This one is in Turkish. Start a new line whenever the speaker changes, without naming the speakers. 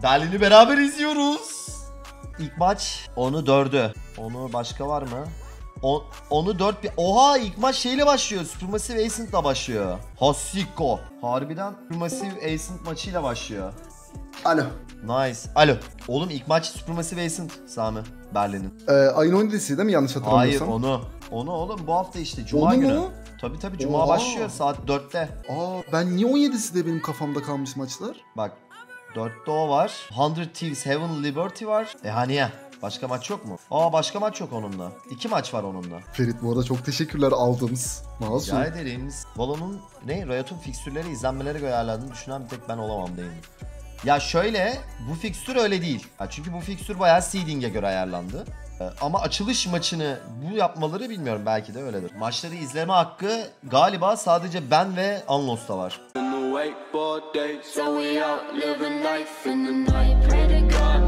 Berlin'i beraber izliyoruz. İlk maç 10'u 4'ü. Onu başka var mı? 10'u 4 bir... Oha ilk maç şeyle başlıyor. Supermassive Ascent'la başlıyor. Hasiko. Harbiden Supermassive Ascent maçıyla başlıyor.
Alo.
Nice. Alo. Oğlum ilk maç Supermassive Ascent Sami. Berlin'in.
Ayın 17'si değil mi yanlış hatırlamıyorsam?
Hayır onu. Onu oğlum bu hafta işte Cuma
onu
günü.
Mu?
Tabii Cuma başlıyor saat 4'te.
Ben niye 17'si de benim kafamda kalmış maçlar?
Bak 4'te o var. 100 Thieves Heaven Liberty var. Hani ya. Başka maç yok mu? Başka maç yok onunla. 2 maç var onunla.
Ferit bu arada çok teşekkürler aldığımız. Masum.
Rica ederim. Valo'nun Riot'un fikstürleri izlenmelere göre ayarladığını düşünen bir tek ben olamam değil mi? Ya şöyle bu fikstür öyle değil. Ya çünkü bu fikstür bayağı seeding'e göre ayarlandı. Ama açılış maçını bu yapmaları bilmiyorum, belki de öyledir. Maçları izleme hakkı galiba sadece ben ve Unlost'ta var.